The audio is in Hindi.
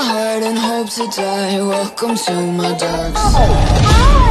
heart and hope to die. Welcome to my dark side.